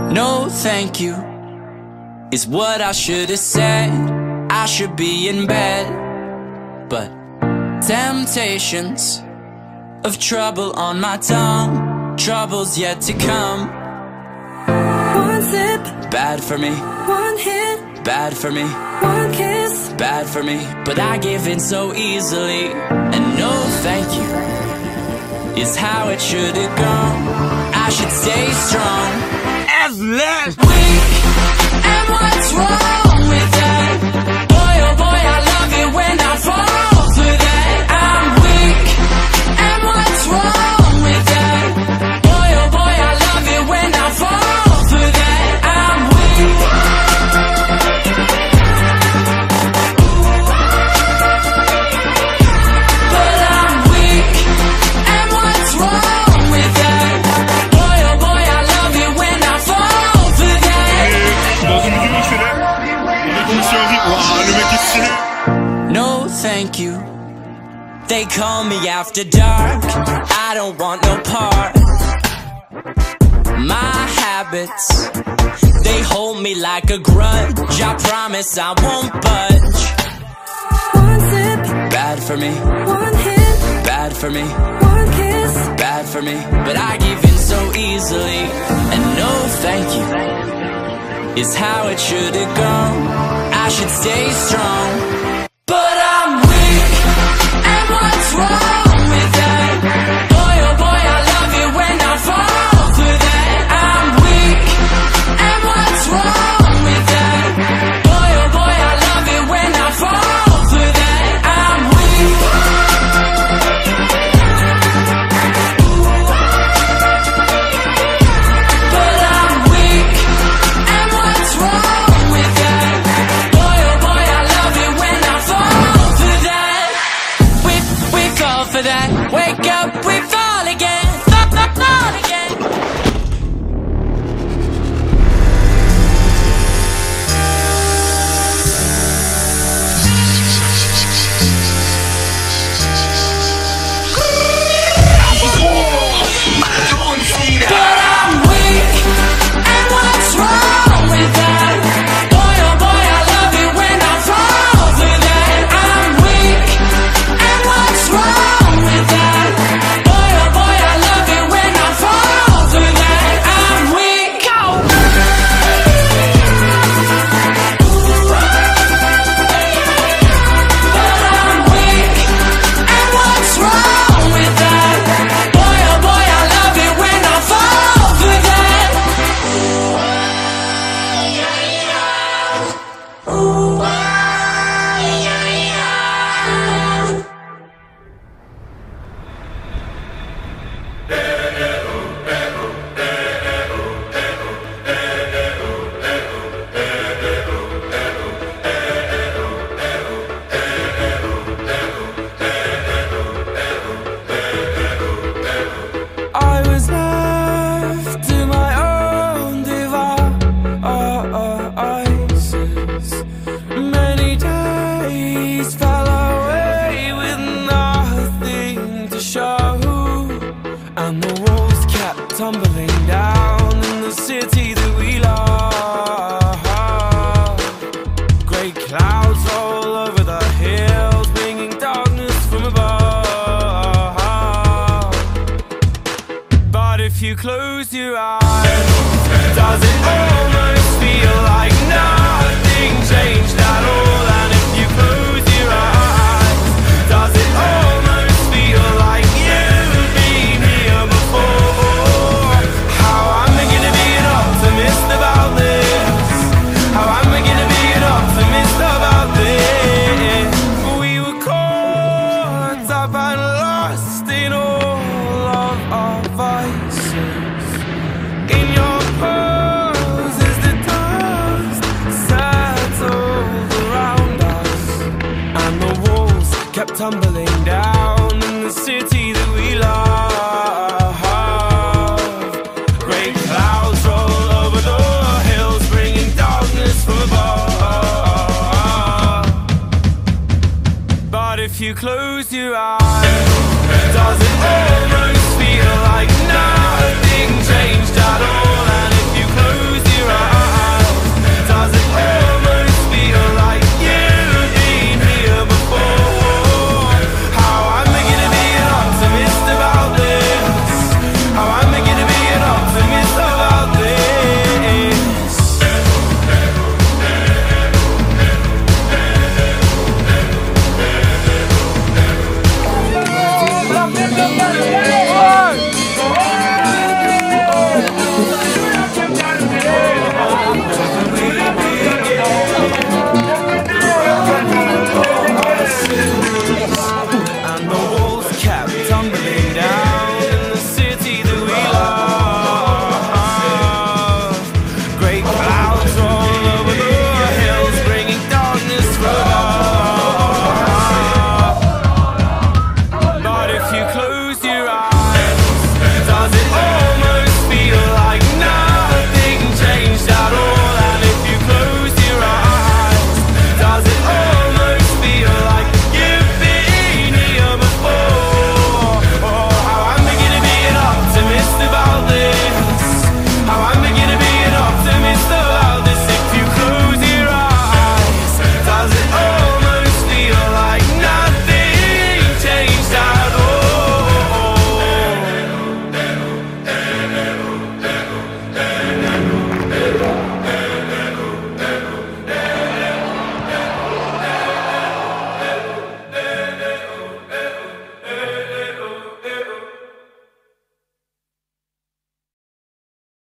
No thank you is what I should have said. I should be in bed, but temptations of trouble on my tongue, trouble's yet to come. One sip, bad for me. One hit, bad for me. One kiss, bad for me. But I give in so easily, and no thank you is how it should have gone. I should stay strong as last week. And what's wrong with that? Boy, oh boy, I love it when I fall for that. I'm weak. And what's wrong with that? Boy, oh boy, I love it when I fall for that. I'm weak. But I'm weak. And what's wrong with that? Boy, oh boy, I love it when I fall for that. No thank you. They call me after dark. I don't want no part. My habits, they hold me like a grudge. I promise I won't budge. one sip, Bad for me. one hit, Bad for me. one kiss, Bad for me. But I give in so easily, and no thank you is how it should have gone. I should stay strong, but I'm weak. And what's wrong with that? Boy, oh boy, I love it when I fall for that. I'm weak. And what's wrong with that? Boy, oh boy, I love it when I fall for that. I'm weak. But I'm weak. And what's wrong with that? Boy, oh boy, I love it when I fall for that. We fall for that. Wake up, we fall again. Fall again. But I'm weak. And what's wrong with that? Boy, oh boy, I love it when I fall for that. I'm weak. And what's wrong with that? Boy, oh boy, I love it when I fall for that. I'm weak. But I'm weak. And what's wrong with that? Boy, oh boy, I love it when I fall for that. I was left to my own devices. Many days fell away with nothing to show, and the walls kept tumbling down in the city that we love. Great clouds all over the hills, bringing darkness from above. But if you close your eyes, does it almost feel like nothing changed at all? And if you close your eyes, does it almost feel like you've been here before? How am I gonna be an optimist about this? How am I gonna be an optimist about this? We were caught up and lost in all of our vices. In your pose as the dust settled around us, and the walls kept tumbling down in the city that we love. Great clouds roll over the hills, bringing darkness from above. But if you close your eyes,